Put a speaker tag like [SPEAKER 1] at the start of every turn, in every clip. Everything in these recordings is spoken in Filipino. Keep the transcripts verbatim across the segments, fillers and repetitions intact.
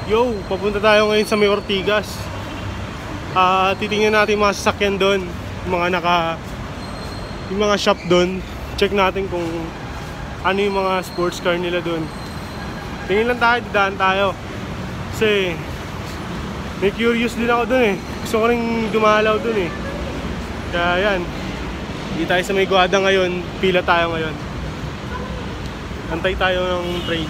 [SPEAKER 1] Yo, papunta tayo ngayon sa may Ortigas. Ah, uh, titingnan natin mga sasakyan doon, yung mga naka yung mga shop doon. Check natin kung ano yung mga sports car nila doon. Tingin lang tayo, didaan tayo. Kasi may curious din ako doon eh. Gusto ko ring dumalaw doon eh. Kaya yan. Hindi tayo sa may Guada ngayon, pila tayo ngayon. Antay tayo ng train.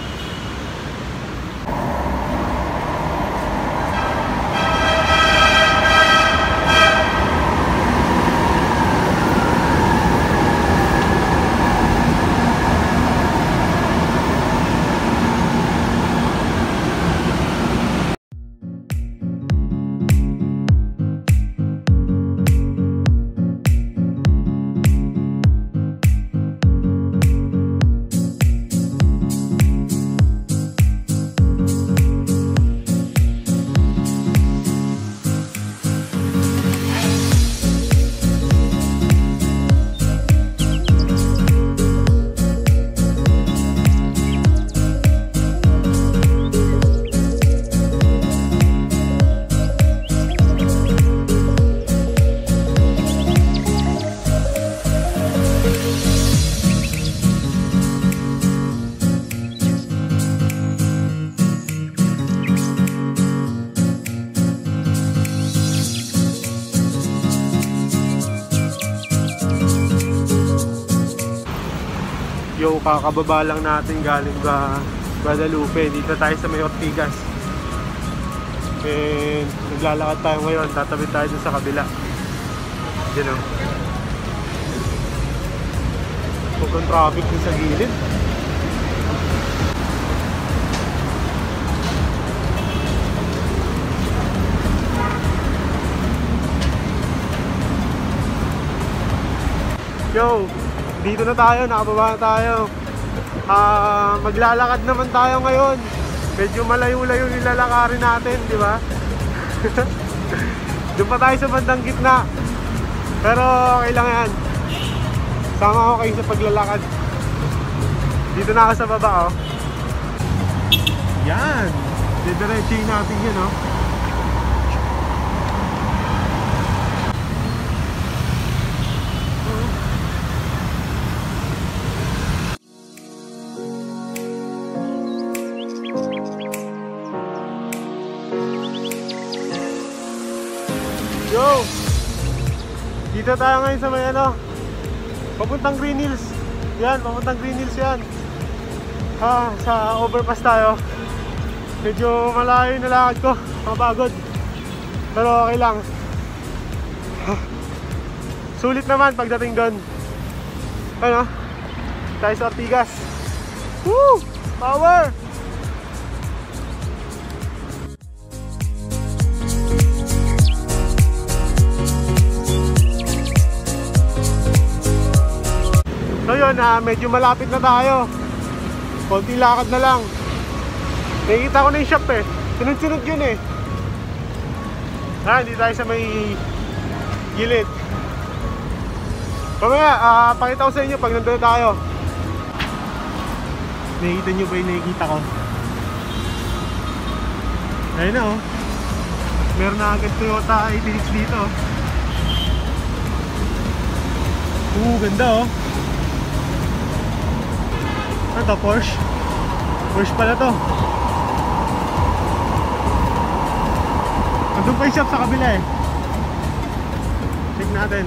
[SPEAKER 1] Yo, kakababa lang natin galing sa Guadalupe. Dito tayo sa may Ortigas. And naglalakad tayo ngayon. Tatabi tayo dun sa kabila. You know, mukhang traffic dun sa gilid. Yo, dito na tayo, nakababa na tayo. uh, Maglalakad naman tayo ngayon. Medyo malayo-layo nilalakarin natin, di ba? Doon pa tayo sa bandang gitna. Pero okay lang yan. Sama ako kayo sa paglalakad. Dito na ako sa baba, oh. Yan, didiretsuhin natin yun, oh. Yo! Dito tayo ngayon sa may ano, papuntang Green Hills. Yan, papuntang Green Hills yan. Ah, sa overpass tayo. Medyo malayo yung nalakad ko, mapagod. Pero okay lang. Sulit naman pagdating doon. Ano? Tayo sa Ortigas. Woo! Power! So yun, ah, medyo malapit na tayo. Konting lakad na lang. Nakikita ko na yung shop eh. Sunod-sunod yun eh. Ah, hindi tayo sa may gilid. Mamaya, ah, pakita ko sa inyo pag nandun tayo. Nakikita nyo ba yung nakikita ko? Ayun na oh. Meron na agad Toyota E D S A dito. Oo, ganda oh. Ano to? Porsche? Porsche pala to. Andun pa yung shop sa kabila eh. Check natin.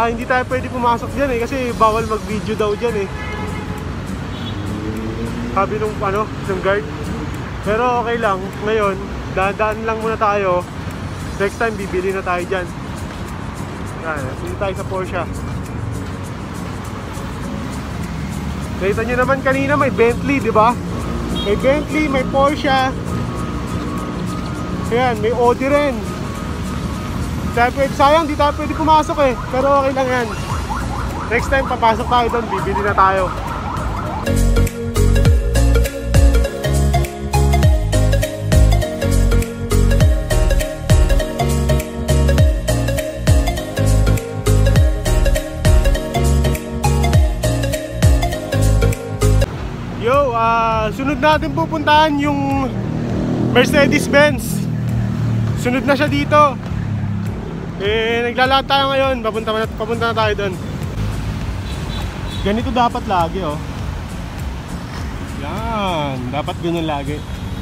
[SPEAKER 1] uh, hindi tayo pwede pumasok dyan eh, kasi bawal mag-video daw dyan eh. Sabi nung ano, ng guard. Pero okay lang, ngayon, daan-daan lang muna tayo. Next time, bibili na tayo dyan. Yan, bili tayo sa Porsche. Nakita nyo naman kanina may Bentley, di ba? May Bentley, may Porsche. Ayan, may Audi rin. Sayang, di tayo pwede pumasok eh. Pero okay lang yan. Next time, papasok tayo doon, bibili na tayo. Yo, uh, sunod natin pupuntahan yung Mercedes-Benz. Sunod na siya dito. Eh, naglalakad tayo ngayon. Papunta na, papunta na tayo doon. Ganito dapat lagi, oh. Yan, dapat ganyan lagi.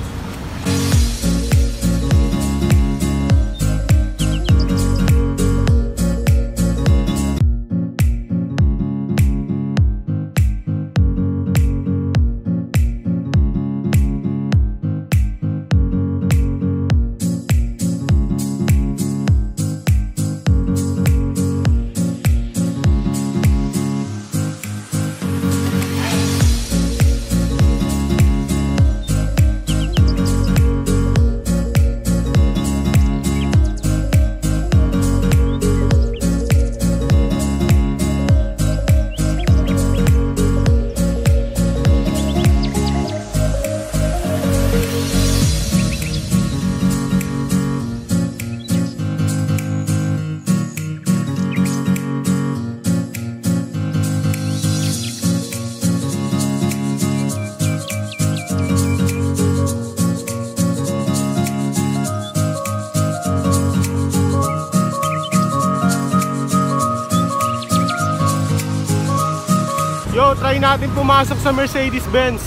[SPEAKER 1] Yo, try natin pumasok sa Mercedes-Benz.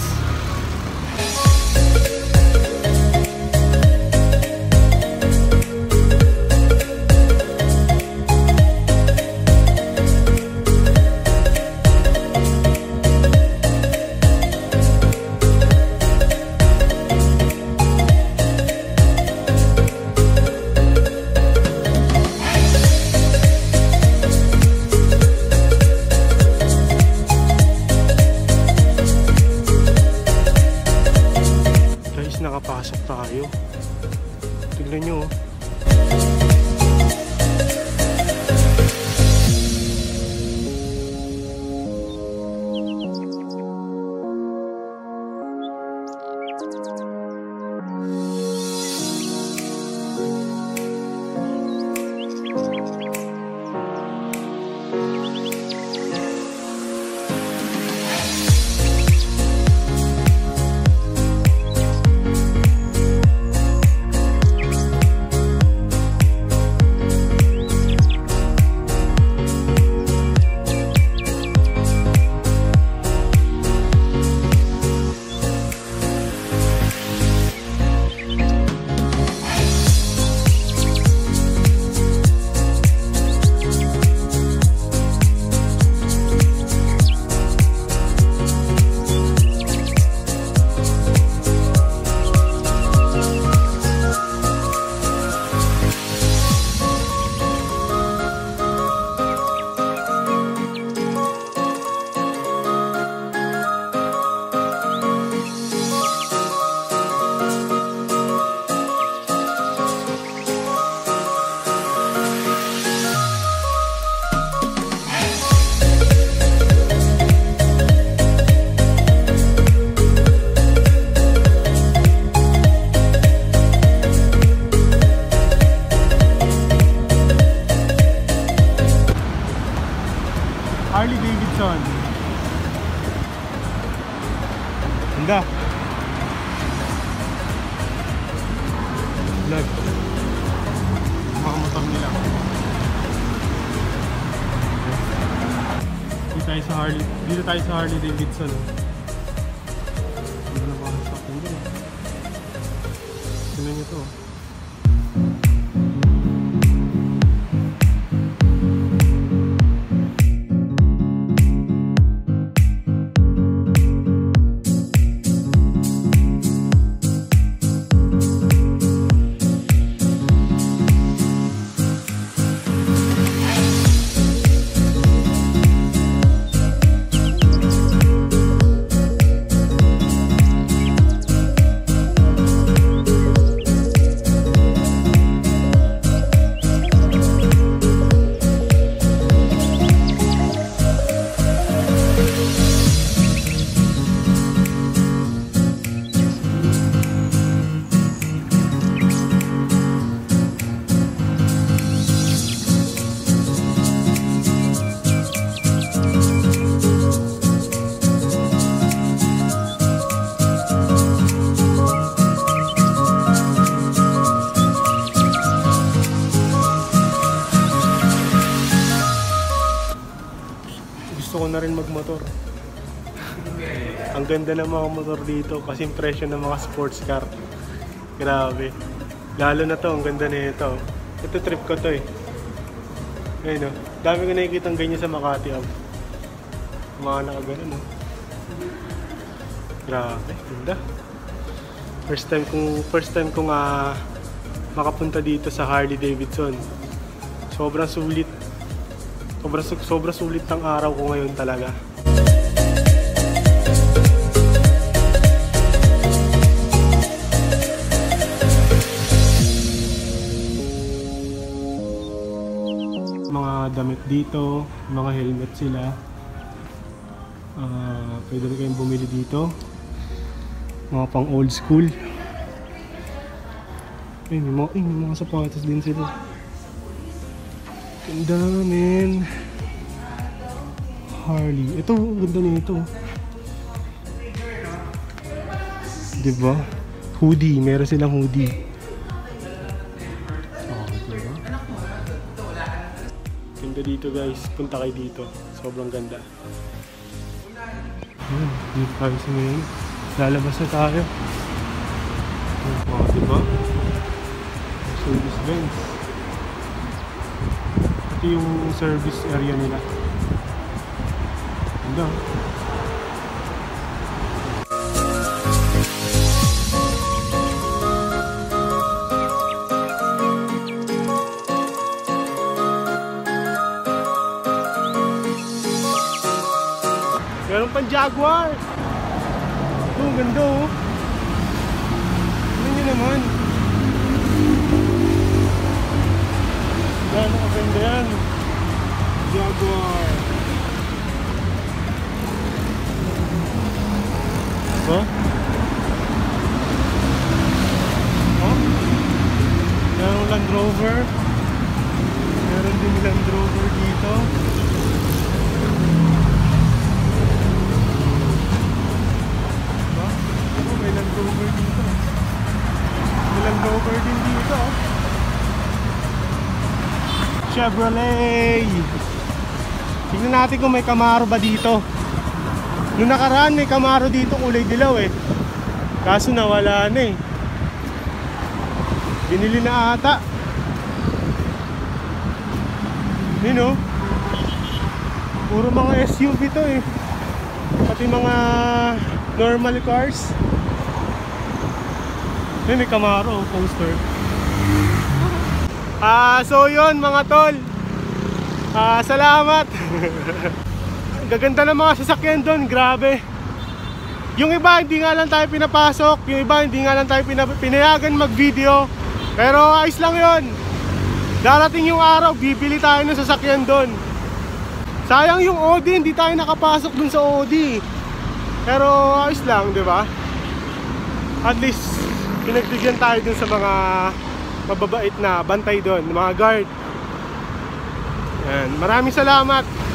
[SPEAKER 1] Nakapasok tayo. Tignan nyo. Harley Davidson. Ganda. Vlog. Mga motor nila. Dito tayo sa Harley. Dito tayo sa Harley Davidson. Hindi na makasok. Hindi na. Tignan nyo to. na rin magmotor. Ang ganda ng mga motor dito kasi yung presyo ng mga sports car. Grabe. Lalo na to, ang ganda na ito. Ito trip ko to eh. Ayun o. Dami ko nakikita ng ganyan sa Makati. Ab. Mga nakaganon o. Grabe. Ganda. First time kong, first time kong uh, makapunta dito sa Harley Davidson. Sobrang sulit. Sobrang, sobrang sulit ng araw ko ngayon talaga. Mga damit dito, mga helmet sila. Uh, pwede rin kayong bumili dito. Mga pang old school. Ay, may mga, ay, may mga sapatos din sila. Ganda, men. Harley. Ito, ganda nito. Diba? Hoodie. Meron silang hoodie. Oh, diba? Ganda dito, guys. Punta kayo dito. Sobrang ganda. Ayan, dito tayo sa ngayon. Lalabas na tayo. Oh, diba? Service Benz. Ito yung service area nila. Ganda. Meron pang Jaguar. Ito, ganda oh. Ano nyo naman? Gano'n kaganda yan. Jaguar. Diba? Oh? Meron Land Rover. Meron din Land Rover dito. Diba? Oh, may Land Rover dito. May Land Rover din dito. Chevrolet. Tingnan natin kung may Camaro ba dito. Noong nakaraan may Camaro dito kulay dilaw eh. Kaso nawala na eh. Binili na ata. Yun oh. Puro mga S U V to eh. Pati mga normal cars. Yun, may Camaro poster. Ah, so yun mga tol. Ah, salamat. Gaganda ng mga sasakyan doon, grabe. Yung iba hindi nga lang tayo pinapasok, yung iba hindi nga lang tayo pinayagan mag-video. Pero ayos lang yun. Darating yung araw, bibili tayo ng sasakyan doon. Sayang yung O D, hindi tayo nakapasok dun sa O D. Pero ayos lang, di ba? At least pinagbigyan tayo dun sa mga mababait na bantay doon, mga guard. Yan. Maraming salamat.